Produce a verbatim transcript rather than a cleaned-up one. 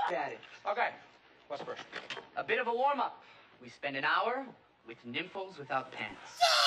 at it. Okay, what's first? A bit of a warm-up. We spend an hour with Nymphos without pants.